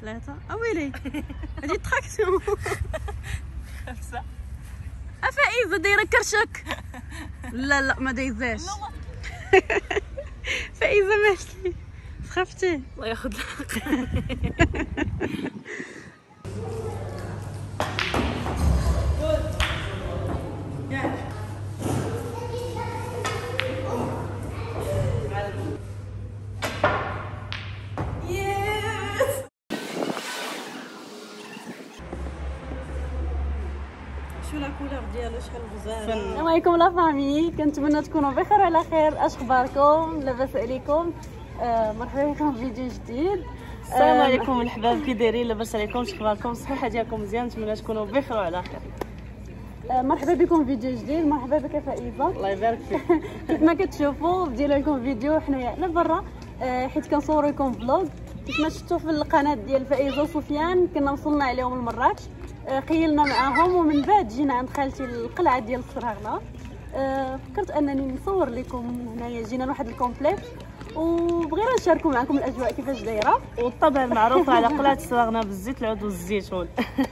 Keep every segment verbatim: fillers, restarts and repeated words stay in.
ثلاثة اويلي هادي تراكسيون. خمسة. افايزة دايرة كرشك. لا لا ما دايزاش. فايزة ماشي سخفتي. الله ياخذ الحق. شو لا كولور ديالو شحال غزال. السلام عليكم لا فامي، كنتمنى تكونوا بخير وعلى خير. اش اخباركم؟ لاباس عليكم؟ آه مرحبا بكم في فيديو جديد. السلام عليكم الحباب، كي دايرين؟ لاباس عليكم؟ اش اخباركم؟ الصحه ديالكم مزيان؟ نتمنى تكونوا بخير وعلى خير. آه مرحبا بكم في فيديو جديد. مرحبا بك فائزه. الله يبارك فيك. كيف ما كتشوفوا بدينا لكم فيديو حنايا على برا، آه حيت كنصور لكم فلوغ. كيف ما شفتوا في القناه ديال فائزه وسفيان كنا وصلنا عليهم لمراكش، آه خيلنا معاهم ومن بعد جينا عند خالتي القلعه ديال الصراغنه. آه فكرت انني نصور لكم هنايا. جينا لواحد الكومبلكس وبغينا نشاركوا معكم الاجواء كيفاش دايره، والطبع المعروفه على قلعه الصراغنه بالزيت العود والزيتون.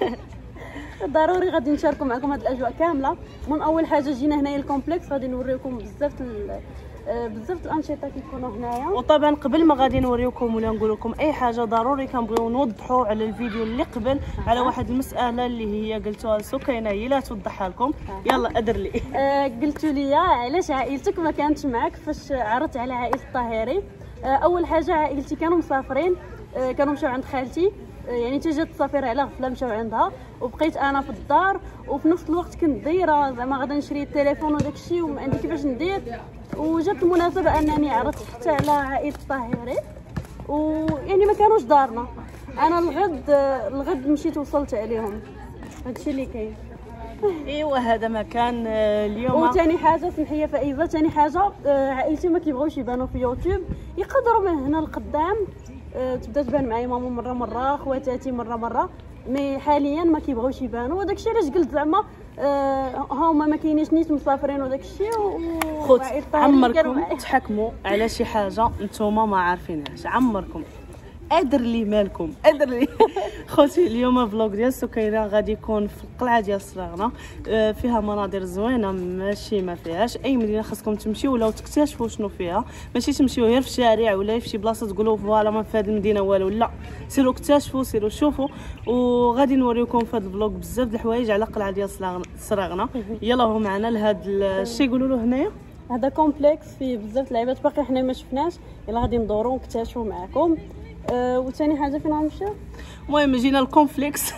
ضروري غادي نشاركوا معكم هذه الاجواء كامله. المهم اول حاجه جينا هنايا الكومبلكس، غادي نوريكم بزاف بزاف الانشطه كيكونوا هنايا. وطبعا قبل ما غادي نوريكم ولا نقول لكم اي حاجه ضروري كنبغيو نوضحوا على الفيديو اللي قبل على واحد المساله اللي هي قلتوها لسكينه هي لا توضحها لكم. يلا ادر لي. آه قلتوا لي علاش عائلتك ما كانتش معك فاش عرضت على عائله الطاهري. آه اول حاجه عائلتي كانوا مسافرين، آه كانوا مشاو عند خالتي، يعني تجات السفيره على غفله مشاو عندها وبقيت انا في الدار. وفي نفس الوقت كنت دايره زعما غادي نشري التليفون وداك الشيء وما عندي كيفاش ندير، وجات المناسبه انني عرضت حتى على عائله الطاهري ويعني ما كانوش دارنا. انا الغد الغد مشيت وصلت عليهم. هادشي اللي كاين. ايوا هذا ما كان اليوم. وثاني حاجه سمحيه فائزه، ثاني حاجه عائلتي ما كيبغيوش يبانوا في يوتيوب، يقدروا من هنا لقدام تبدا تبان معايا ماما مره مره، خواتاتي مره مره، مي حاليا ما كيبغيوش يبانوا. وداك الشيء علاش قلت زعما آه هما ما كاينينش نيت مسافرين وداك الشيء. خوت عمركم تحكموا على شي حاجه نتوما ما عارفينهاش، عمركم ادر لي مالكم ادر لي. خوتي اليوم فلوغ ديال سكينه غادي يكون في القلعه ديال الصراغنه، فيها مناظر زوينه، ماشي ما فيهاش اي مدينه خاصكم تمشيو ولا تكتشفوا شنو فيها، ماشي تمشيو غير في الشارع ولا في شي بلاصه تقولوا فوالا ما في هذه المدينه والو، لا سيروا اكتشفوا سيروا شوفوا. وغادي نوريكم في هذا الفلوغ بزاف د الحوايج على القلعه ديال الصراغنه. يلا هو معنا لهذا الشيء يقولوا له هنايا. هذا كومبلكس فيه بزاف اللعيبات باقي حنا ما شفناش، يلا غادي ندورو ونكتشفوا معكم. أه وثاني حاجه فين غنمشيو؟ المهم جينا الكومبلكس.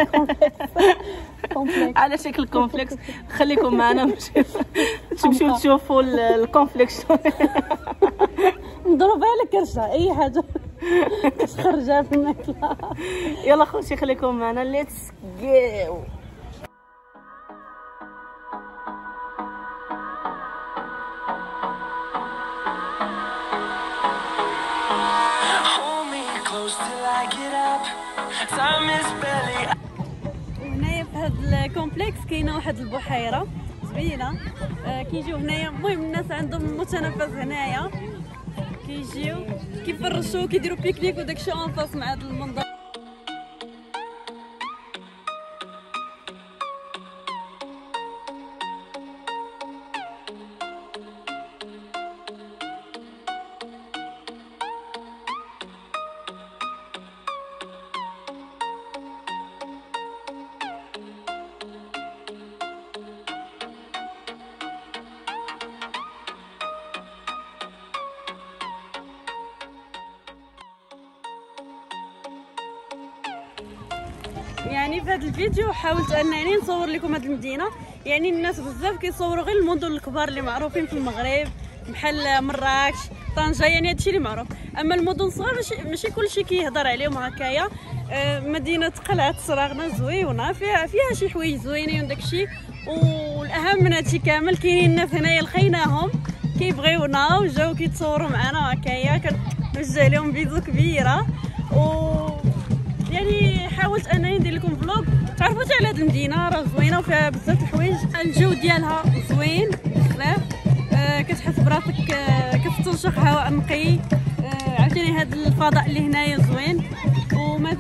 كومبلكس على شكل كومبلكس. خليكم معنا تمشيو تشوفوا الكومبلكس. نضربها على كرشه اي حاجه تخرجها في الماكله. يلا خوتي خليكم معنا، ليتس جو. وهنايا في هذا الكومبلكس كاينه واحد البحيره زوينه، آه كيجيو هنايا. المهم الناس عندهم متنفس هنايا، كيجيو كيفرشوا كيديروا بيكنيك وداك الشيء اون فاس مع هذا المنظر. يعني في هذا الفيديو حاولت انني نصور لكم هذه المدينه. يعني الناس بزاف كيصوروا غير المدن الكبار اللي معروفين في المغرب بحال مراكش، طنجه، يعني هادشي اللي معروف. اما المدن الصغار ماشي ماشي كلشي كيهضر عليهم هكايا. آه مدينه قلعه الصراغنه زوينه، فيها فيها شي حوايج زوينين وداكشي. والاهم من هادشي كامل كاينين الناس هنايا لقيناهم كيبغيونا وجاو كيتصوروا معنا هكايا، كنوجه لهم بيزو كبيره. و يعني حاولت انني ندير لكم فلوغ تعرفوا على هذه المدينه، راه زوينه وفيها بزاف الحوايج. الجو ديالها زوين بزاف، آه كتحس براسك آه كتستنشق هواء نقي. آه عرفتيني هذا الفضاء اللي هنايا زوين. ومازال غادي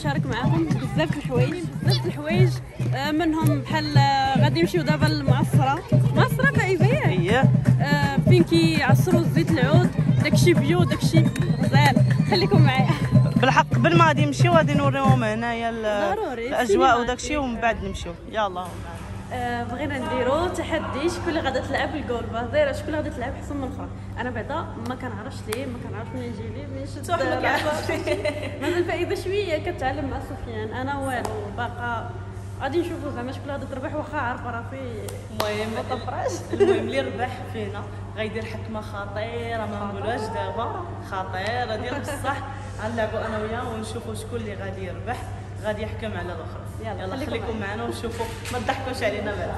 نشارك معكم بزاف الحوايج بزاف الحوايج منهم بحال غادي نمشيو دابا للمعصره معصره فايزه اييه فين كيعصروا الزيت العود داكشي بيو داكشي غزال. خليكم معايا. بالحق قبل ما غادي نمشيو غادي نوريهم هنايا الاجواء وداكشي ومن بعد نمشيو. يلا آه بغينا نديرو تحدي شكون اللي غادا تلعب الكولبه دايره شكون اللي غادا تلعب احسن من الاخرى. انا بعدا ما كنعرفش ليه ما كنعرفش منين يجي لي منين شد مازال فايده شويه كتعلم مع سفيان. انا والو باقا غادي نشوفوا زعما شكون اللي غادا تربح واخا عارفه راه في المهم ما طفراش. المهم اللي ربح فينا غيدير حكمه خطيره ما نقولوهاش دابا خطيره ديال بصح. غنلعبوا انا وياه ونشوفوا شكون اللي غادي يربح غادي يحكم على الاخر. يلا, يلا خليكم معنا ونشوفوا ما تضحكوش علينا بعدا.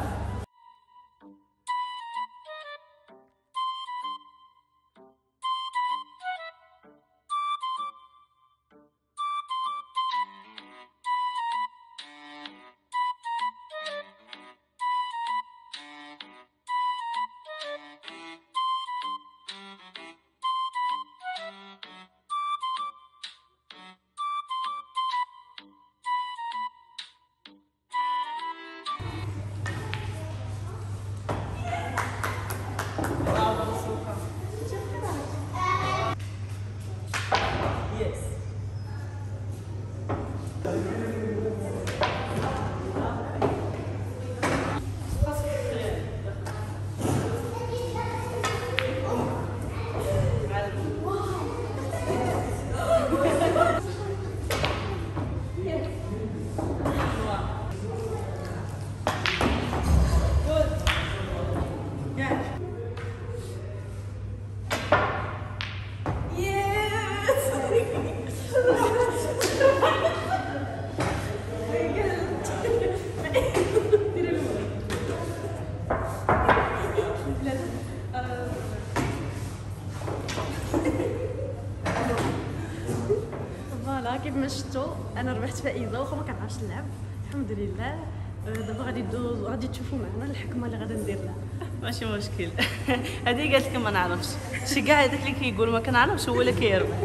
كيف ما شفتوا انا ربحت فائزه واخا ما كنعرفش نلعب الحمد لله. دابا غادي ندوز وغادي تشوفوا معنا الحكمه اللي غادي ندير لها. ماشي مشكل. هذه قالت لكم ما نعرفش شي كاع هذاك اللي كيقول ما كنعرفش هو اللي كيربح.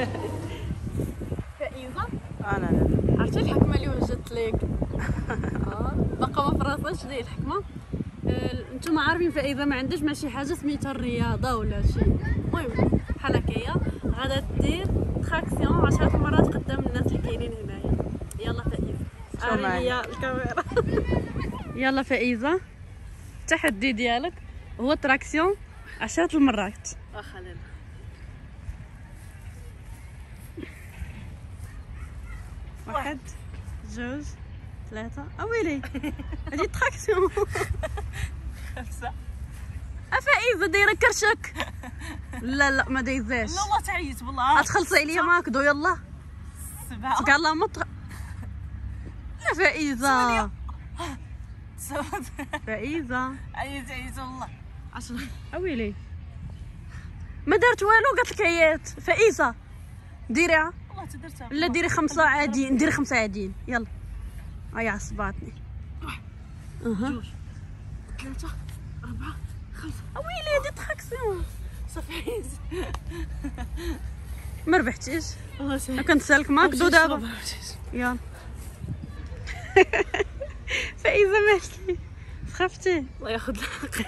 فائزه انا لا عرفتي الحكمه اللي وجدت لك اه باقا ما فراساش لي الحكمه. انتم عارفين فائزه ما عندهاش ماشي حاجه سميتها الرياضه ولا شي. المهم بحال هكايا غادا دير تراكسيون عشرة مرات قدام الناس اللي كاينين هنايا. يلا فائزه عارفه الكاميرا. يلا فائزه التحدي ديالك هو تراكسيون عشرة المرات. واخا لا واحد جوج ثلاثة اويلي هادي تراكسيون. خمسة افائزه دايره كرشك. لا لا ما دايزاش. لا والله تعيت والله. غتخلصي عليا ماكدو يلا. سبعة تكال الله مط. لا فائزه فائزه عييت عييت والله. عشرة اويلي ما دارت والو قالت لك عيات. فائزه ديريها والله تدرتها. لا ديري خمسة عاديين ندير خمسة عاديين يلا. هيا عصباتني. واحد اها جوج ثلاثة أربعة خمسة. اويلي هادي تراكسيون صافي ما ربحتيش. والله سهل. كنتسالك ماكدو دابا يلا. فايزه ماشي خفتي الله ياخذ الحق.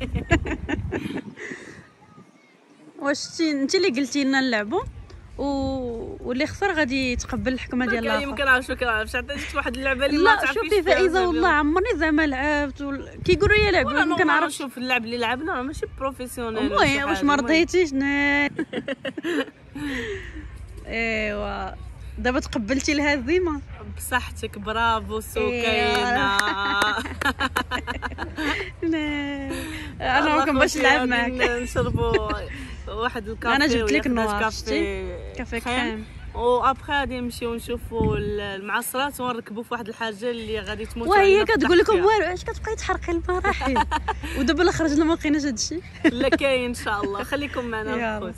واش انت انت اللي قلتي لنا نلعبوا و... واللي خسر غادي يتقبل الحكمه ديال الاخر. ما كنعرفش ما كنعرفش عطيتك واحد اللعبه اللي ما لا تعرفيش. شوفي فائزه والله عمرني زعما لعبت و... كيقولوا لي لعبوا ما كنعرفش. شوف اللعب اللي لعبنا راه ماشي بروفيسيونيل. المهم واش ما رضيتيش نا... ايوا دابا تقبلتي الهزيمه بصحتك. برافو سكينه. انا ما كنبغيش نلعب معاك. نشربوا واحد الكافي. انا جبت لك نوار كافي كافي كريم وابخي غادي نمشيو نشوفوا المعصرات ونركبوا في واحد الحاجه اللي غادي تموت. وهي كتقول لكم والو علاش كتبقاي تحرقي المراحل. ودابا لا خرجنا ما لقيناش هادشي. لا كاين ان شاء الله. خليكم معنا. يلا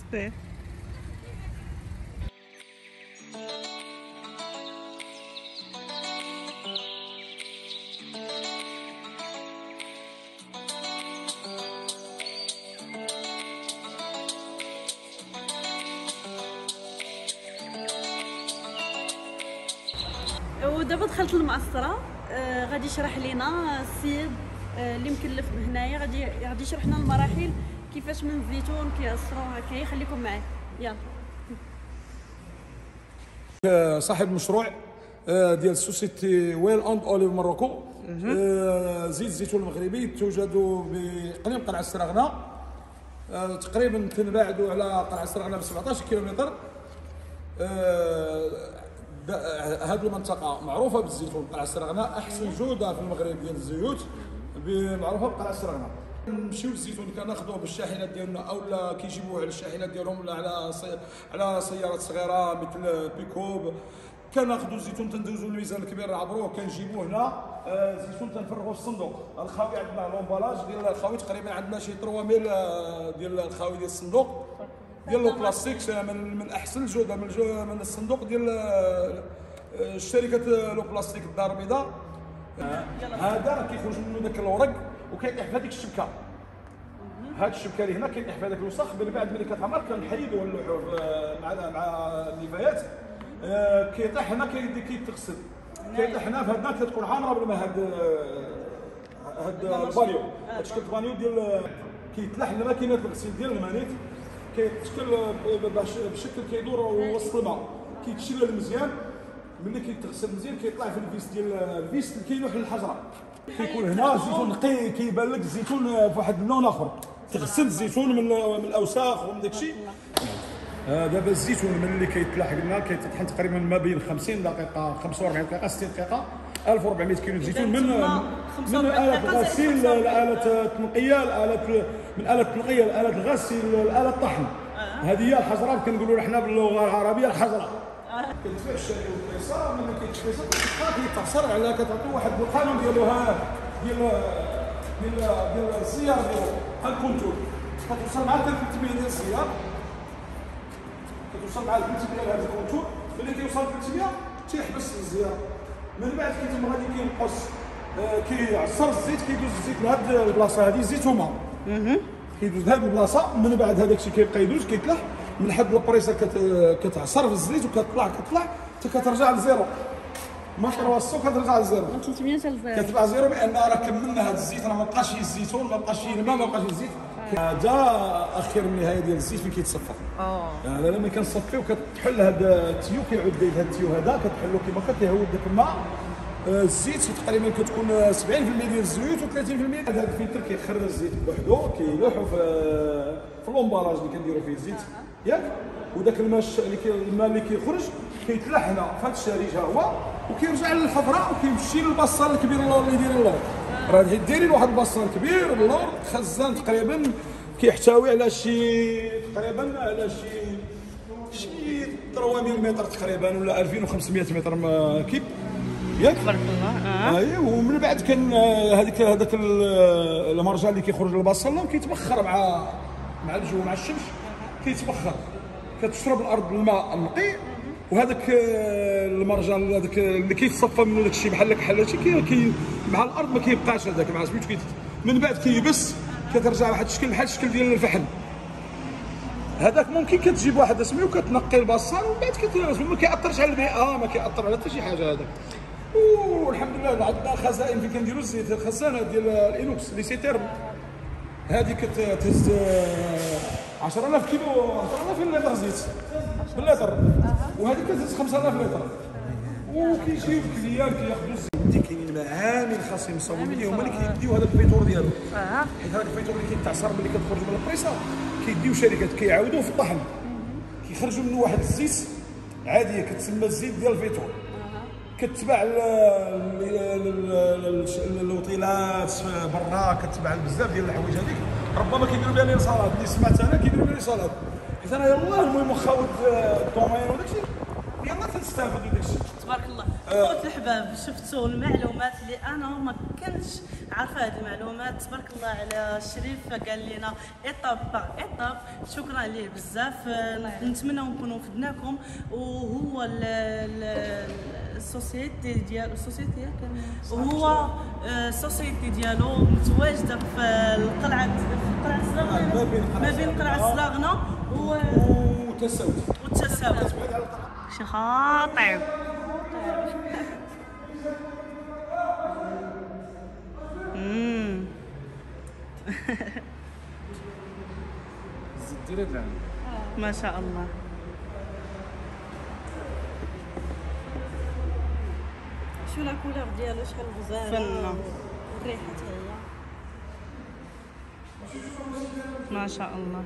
ودابا دخلت للمعصره. آه غادي يشرح لينا السيد آه اللي مكلف هنايا، غادي غادي يشرح لنا المراحل كيفاش من الزيتون كيعصروا هكايا. خليكم معاه يلا. صاحب مشروع ديال سوسيتي ويل اند اوليف ماروكو. زيت الزيتون المغربي توجد باقليم قلعه السراغنه، تقريبا تنبعدوا على قلعه السراغنه ب سبعطاش كيلومتر. هذه المنطقه معروفه بالزيتون، قلعه السراغنه احسن جوده في المغرب ديال الزيوت معروفه بقلعه السراغنه. نمشيو للزيتون كناخذوه بالشاحنات ديالنا اولا كيجيبوه على الشاحنات ديالهم ولا على صي... على سيارات صغيره مثل بيكوب. كناخذوا الزيتون تندوزو الميزان الكبير نعبروه كنجيبوه هنا. آه الزيتون تنفرغوه في الصندوق. الخاوي عندنا لومبالاج ديال الخاوي تقريبا عندنا شي ثلاثة ميل ديال الخاوي ديال الصندوق ديال البلاستيك من من احسن الجوده من جو من الصندوق ديال الشركه لو بلاستيك الدار البيضاء. هذا كيخرج منه داك الورق وكيطيح في هذيك الشبكه. هاد الشبكه اللي هنا كيطيح في هذاك الوسخ. من بعد ملي كتعمر كنحيدوه اللحوف مع مع النفايات. آه كيطيح هنا كيتغسل. كيطيح هنا في هادنا كتكون عامره بالماء. هاد هاد البانيو هاد شكل البانيو ديال كيتلاح لماكينه الغسيل ديال المانيت. كيتشكل بشكل كيدور وسط الماء. كيتشلل مزيان. ملي كيتغسل مزيان كيطلع في الفيس ديال الفيس اللي كيلوح للحجره. كيكون هنا الزيتون نقي كيبان لك الزيتون في واحد اللون اخر. تغسل الزيتون من من الاوساخ ومن داكشي. آه دابا الزيتون ملي كيتلاح قلنا كيتطحن تقريبا ما بين خمسين دقيقه خمسة وأربعين دقيقه ستين دقيقه. ألف وأربعمية كيلو زيتون من من آلة الغسيل لآلة التنقيه لآلة من آلة التنقيه لآلة الغسيل لآلة الطحن. هذه هي الحجره كنقولوا حنا باللغه العربيه الحجره. كتبيع الشاري والقيصر ملي كيتشفيص كيتعصر على كتعطي واحد القانون ديالو ها ديال ديال ديال السيار ديالو بحال الكونتور. كتوصل مع ثلاثمية ديال السيار. كتوصل مع ثلاثمية ديال هذا الكونتور. ملي كيوصل ثلاثمية تيحبس الزيار. من بعد كيتم غادي كينقص كيعصر الزيت كيدوز الزيت لهاد البلاصه هذه زيتومه. كيدوز لهاد البلاصه. من بعد هذاك الشيء كيبقى يدوز كيتلاح من حد البريسه كتعصر في الزيت وكتطلع كتطلع حتى كترجع لزيرو. ما كرواسو كترجع لزيرو. من ثلاثمية حتى لزيرو. كتبقى زيرو بان راه كملنا هذا الزيت راه ما بقاش فيه الزيتون ما بقاش فيه الماء ما بقاش فيه الزيت. هذا اخر النهايه ديال الزيت فين كيتصفى. اه يعني لما كنصفيو كتحل هذا التيو كيعود داير هذا التيو هذا كتحلو كيما كتهود داك الماء. الزيت تقريبا كتكون سبعين بالمية ديال الزيوت و ثلاثين بالمية هذا الفلتر كيخرج الزيت بوحدو كيلوحو في في اللومبالاج اللي كنديرو فيه الزيت ياك. وداك الماء اللي كي الماء اللي كيخرج كيتلاح هنا في هذا الشريج ها هو وكيرجع للحفره وكيمشي للبصال الكبير اللي داير اللور. راه دايرين واحد البصال كبير اللور خزان تقريبا كيحتوي على شي تقريبا على شي شي ثلاثمية متر تقريبا ولا ألفين وخمسمية متر كيب ياك. تبارك الله. اه اي ومن بعد كان هذيك هذاك المرجان اللي كيخرج للبصل وكيتبخر مع مع الجو مع الشمس كيتبخر. كتشرب الارض الماء النقي وهذاك المرجان هذاك اللي كيتصفى منه داك الشيء بحال كحلاتي كي, كي مع الارض ما كيبقاش هذاك مع سميتو كي من بعد كيبس كترجع واحد الشكل بحال الشكل ديال الفحم. هذاك ممكن كتجيب واحد سميو كتنقي البصل ومن بعد كتلبس ما كيأثرش على البيئه ما كيأثر على حتى شي حاجه هذاك. والحمد لله عندنا خزائن فين كنديروا الزيت. الخزانه ديال الانوكس لي سيتيرن هذه كتهز عشرة آلاف كيلو عشرة آلاف لتر زيت باللتر وهذه كتهز خمسة آلاف لتر. وكيجيو الكليان كياخذوا الزيت. كاينين معامل خاصين يصاوبوا ليه هما اللي كيديو هذا الفيتور ديالو. حيت هذا الفيتور اللي كيتعصر ملي كتخرج من البريسه كيديو شركات كيعاودوه في الطحن كيخرجوا منه واحد الزيت عاديه كتسمى الزيت ديال الفيتور. كتباع الوطيلات برا كتباع بزاف ديال الحوايج هذيك ربما كيديروا بها لي صالات اللي سمعت انا كيديروا بها لي صالات. حيت انا يلاه المهم خاوت الدومين وداكشي يلاه تنستافدوا داكشي. تبارك الله. خوت الحباب شفتوا المعلومات اللي انا ما كنتش عارفه هذه المعلومات. تبارك الله على الشريف قال لنا ايطاب باغ ايطاب. شكرا ليه بزاف. نتمنى نكونوا فدناكم. وهو السوسيتي ديالو السوسيتي هو السوسيتي ديالو متواجده في القلعه في قلعه السلاغنه ما بين قلعه السلاغنه وتساوت والتساوت. شي خاطر ديري لها ما شاء الله. شو لا كولور ديالو شحال غزاله فنة. والريحه حتى هي ما شاء الله.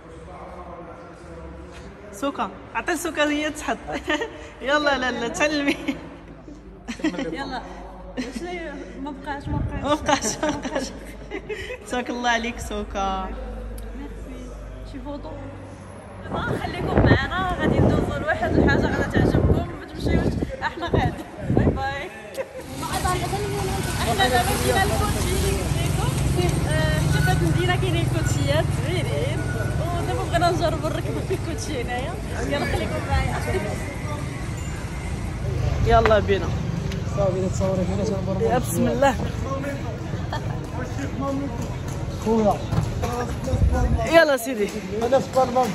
سوكا عطي سوكا هي تحط. يلا لا لا تعلمي. يلا شنو ما بقاش ما بقاش ما بقاش ما بقاش. تبارك الله عليك سوكا. ميرسي. شي فوطو دابا خليكم معنا غادي ندوزو لواحد الحاجه غادي تعجبكم ما تمشيوش احنا غادي. باي باي. احنا دابا جينا الكوتشي ليكم حتى في هاد المدينه كاينين الكوتشيات زوينين ودابا بغينا نجربوا نركبوا في الكوتشي هنايا. يلا خليكم معايا. يلا بينا. صافي تصوري فينا تنبرمج. يا بسم الله. خويا يلا سيدي. انا في البرنامج.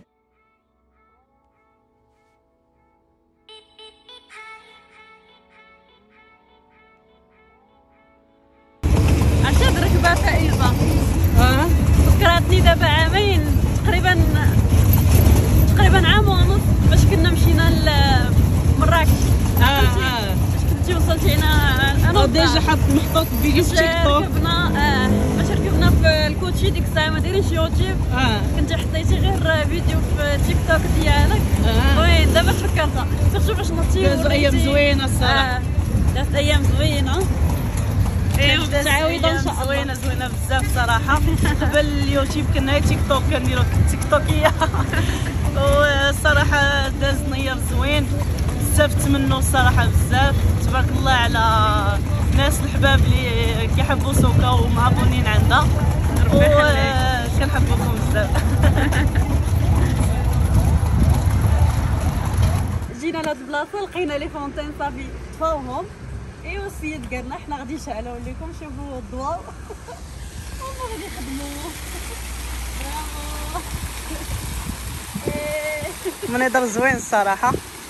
عشان ركبه فائزه اه فكرتني دابا عامين تقريبا تقريبا عام ونص باش كنا مشينا لمراكش. اه اه باش كنتي وصلتي هنا انا ديجا حط محطوط فيديو في باش تيك توك. ركبنا اه باش ركبنا في الكوتشي ديك الساعه ما دايرينش يوتيوب. اه كنتي حطيتي غير فيديو في تيك توك ديالك. آه. وين دابا تفكرتها سيرتو باش نطي دازو ايام زوينه الصراحه. آه. دازت ايام زوينه. ايوا متعاوده ان شاء الله. زوينه زوينه بزاف صراحه. قبل اليوتيوب كنا غير تيك توك كنديرو تيك توكيه. والصراحه داز نير زوين بزاف تمنوا الصراحه بزاف. تبارك الله على ناس الحباب اللي كيحبوا سوكا ومعبونين عندها. ربي يخليك. كنحبوكم بزاف. جينا لهاد البلاصه لقينا لي فونتين صافي طفاوهم. ايوا السيد قالنا حنا غادي نشعلوا لكم شوفوا الضواء. هما غادي يخدموا. برافو. إيه. منظر زوين الصراحه.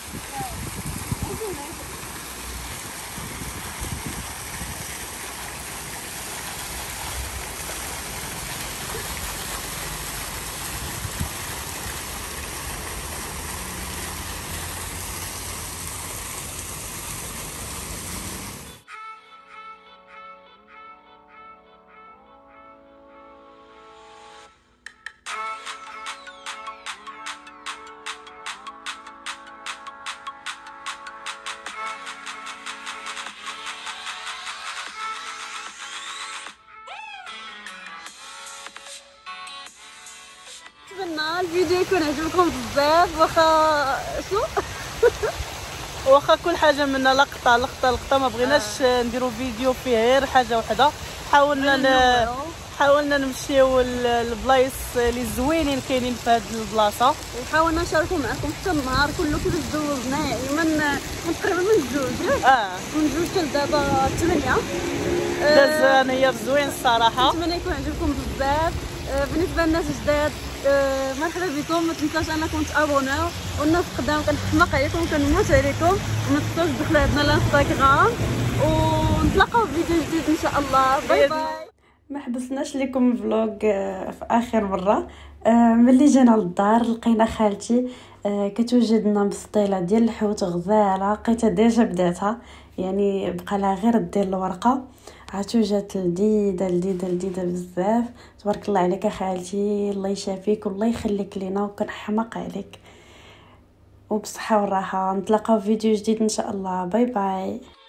نتمنى الفيديو يكون عجبكم بزاف. واخا شنو واخا كل حاجه منا لقطه لقطه لقطه ما بغيناش آه. نديرو فيديو فيه غير حاجه وحده. حاولنا ن... حاولنا نمشيو للبلايص اللي زوينين كاينين في هذه البلاصه وحاولنا نشاركوا معكم حتى النهار كله كيفاش دوزنا يعني من من تقريبا من جوج اه من جوج حتى لدابا ثمانية. داز نير زوين الصراحه. نتمنى يكون عجبكم بزاف. بالنسبه للناس جداد مرحبا بكم. ما تنساوش انكم تابوناو والناس قدام كنحماق عليكم كنموت عليكم. وما تنساوش تدخلوا عندنا الانستغرام ونتلاقاو في فيديو جديد ان شاء الله. باي باي. ما حبسناش لكم الفلوق في اخر مره. ملي جينا للدار لقينا خالتي كتوجد لنا مسطيله ديال الحوت غزاله. لقيتها ديجا بداتها يعني بقى لها غير دير الورقه. عاتو جات لذيذه لذيذه لذيذه بزاف. تبارك الله عليك خالتي. الله يشافيك والله يخليك لينا وكنحماق عليك وبصحه والراحه. نتلاقاو في فيديو جديد ان شاء الله. باي باي.